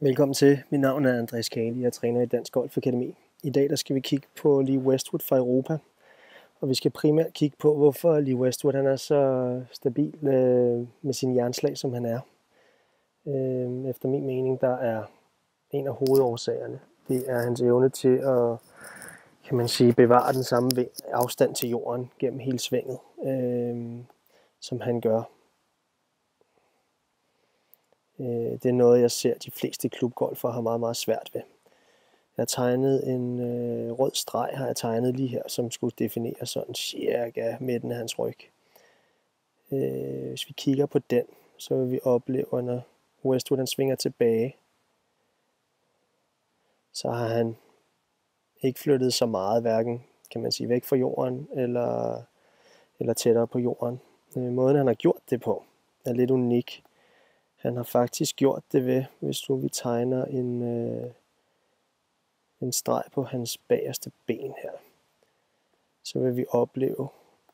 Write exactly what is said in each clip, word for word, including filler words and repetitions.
Velkommen til. Mit navn er Andreas Kali. Jeg er træner i Dansk Golf Akademi. I dag der skal vi kigge på Lee Westwood fra Europa. Og vi skal primært kigge på, hvorfor Lee Westwood han er så stabil øh, med sin jernslag, som han er. Øh, efter min mening, der er en af hovedårsagerne. Det er hans evne til at, kan man sige, bevare den samme afstand til jorden gennem hele svinget, øh, som han gør. Det er noget, jeg ser de fleste klubgolfere har meget, meget svært ved. Jeg har tegnet en øh, rød streg, har jeg tegnet lige her, som skulle definere sådan cirka midten af hans ryg. Øh, hvis vi kigger på den, så vil vi opleve, når Westwood han svinger tilbage, så har han ikke flyttet så meget, hverken kan man sige væk fra jorden eller, eller tættere på jorden. Øh, måden han har gjort det på er lidt unik. Han har faktisk gjort det ved, hvis nu vi tegner en, øh, en streg på hans bagerste ben her, så vil vi opleve,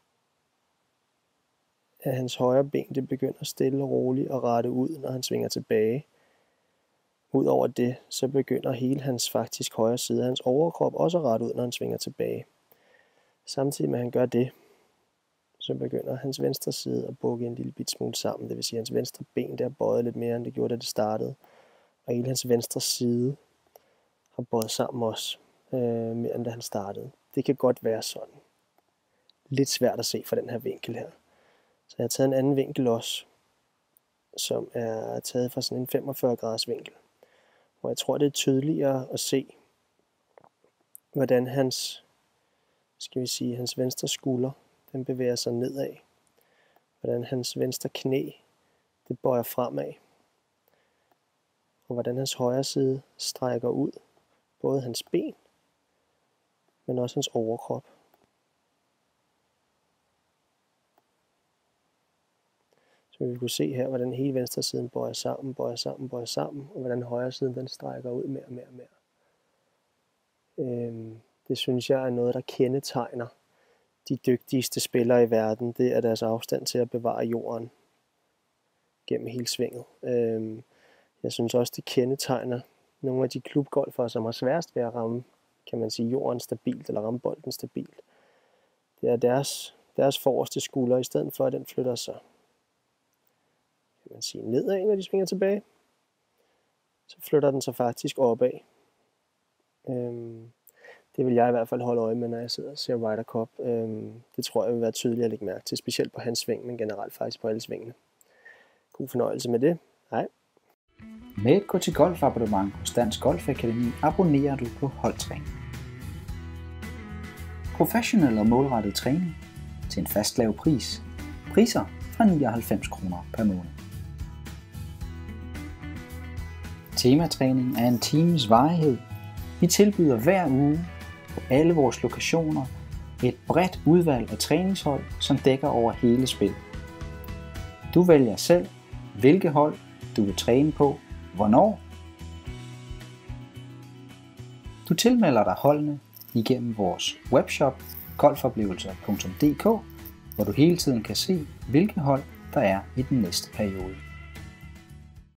at hans højre ben det begynder stille og roligt at rette ud, når han svinger tilbage. Udover det, så begynder hele hans faktisk højre side af hans overkrop også at rette ud, når han svinger tilbage. Samtidig med at han gør det, så begynder hans venstre side at bukke en lille bit smule sammen. Det vil sige, at hans venstre ben der er bøjet lidt mere, end det gjorde, da det startede. Og hele hans venstre side har bøjet sammen også, øh, mere end da han startede. Det kan godt være sådan. Lidt svært at se fra den her vinkel her. Så jeg har taget en anden vinkel også, som er taget fra sådan en femogfyrre graders vinkel. Og jeg tror, det er tydeligere at se, hvordan hans, skal vi sige, hans venstre skulder, den bevæger sig nedad. Hvordan hans venstre knæ, det bøjer fremad. Og hvordan hans højre side strækker ud. Både hans ben, men også hans overkrop. Så vi kunne se her, hvordan hele venstre siden bøjer sammen, bøjer sammen, bøjer sammen. Og hvordan højre siden den strækker ud mere og mere og mere. Øhm, det synes jeg er noget, der kendetegner de dygtigste spillere i verden. Det er deres afstand til at bevare jorden gennem hele svinget. Øhm, jeg synes også, det kendetegner nogle af de klubgolfere, som har sværest ved at ramme, kan man sige, jorden stabilt, eller ramme bolden stabilt. Det er deres, deres forreste skulder, i stedet for at den flytter sig, kan man sige, nedad, når de svinger tilbage, så flytter den sig faktisk opad. Øhm, Det vil jeg i hvert fald holde øje med, når jeg sidder og ser Ryder Cup. Øhm, det tror jeg vil være tydeligt at lægge mærke til, specielt på hans sving, men generelt faktisk på alle svingene. God fornøjelse med det. Hej. Med et gå til golf abonnement hos Dansk Golf Akademi abonnerer du på holdtræning. Professionel og målrettet træning til en fast lav pris. Priser fra nioghalvfems kroner per måned. Tematræning er en times varighed. Vi tilbyder hver uge på alle vores lokationer et bredt udvalg af træningshold, som dækker over hele spillet. Du vælger selv, hvilke hold du vil træne på, hvornår. Du tilmelder dig holdene igennem vores webshop golfoplevelser punktum d k, hvor du hele tiden kan se, hvilke hold der er i den næste periode.